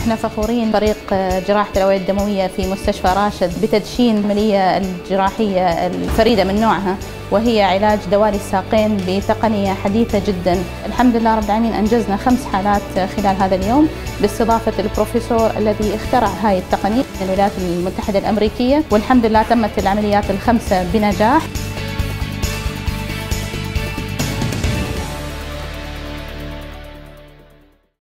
نحن فخورين فريق جراحة الأوعية الدموية في مستشفى راشد بتدشين العملية الجراحية الفريدة من نوعها، وهي علاج دوالي الساقين بتقنية حديثة جدا. الحمد لله رب العالمين أنجزنا 5 حالات خلال هذا اليوم باستضافة البروفيسور الذي اخترع هاي التقنية من الولايات المتحدة الأمريكية، والحمد لله تمت العمليات ال5 بنجاح.